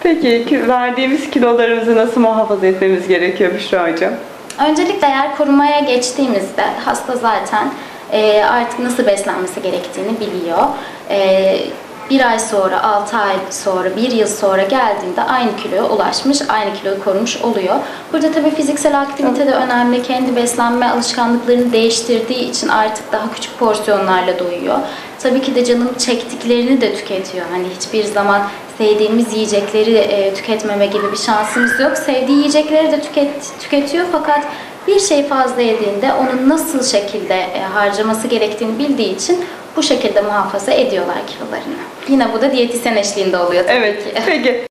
Peki verdiğimiz kilolarımızı nasıl muhafaza etmemiz gerekiyor Büşra Hocam? Öncelikle eğer korumaya geçtiğimizde hasta zaten artık nasıl beslenmesi gerektiğini biliyor. Bir ay sonra, 6 ay sonra, 1 yıl sonra geldiğinde aynı kiloya ulaşmış, aynı kiloyu korumuş oluyor. Burada tabii fiziksel aktivite de önemli. Kendi beslenme alışkanlıklarını değiştirdiği için artık daha küçük porsiyonlarla doyuyor. Tabii ki de canım çektiklerini de tüketiyor. Hani hiçbir zaman sevdiğimiz yiyecekleri tüketmeme gibi bir şansımız yok. Sevdiği yiyecekleri de tüketiyor fakat bir şey fazla yediğinde onun nasıl şekilde harcaması gerektiğini bildiği için bu şekilde muhafaza ediyorlar kilolarını. Yine bu da diyetisyen eşliğinde oluyor tabii Evet, ki. peki.